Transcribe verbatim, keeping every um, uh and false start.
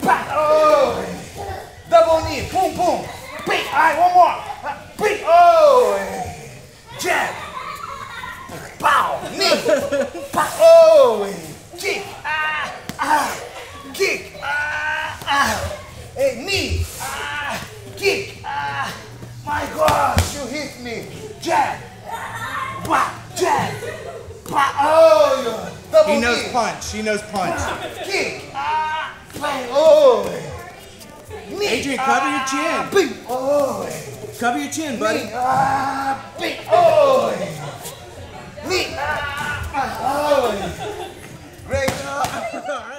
Back. Oh. Double knee. Boom, boom. Beat. All right, one more. Beat. Oh. Jab. Pow. Knee. Pow. Oh. Kick. Ah. Ah. Kick. Ah. Ah. Hey, knee. Ah. Kick. Ah. My gosh, you hit me. Jab. Bah. Jab. Bah. Oh. Double He knows knee. punch. He knows punch. Kick. Ah. Bang. Oh. Knee. Adrian, cover ah. your chin. Beat. Oh. Cover your chin, buddy. Knee. Ah. Beat. Oh. Knee. Ah. Oh. Great job.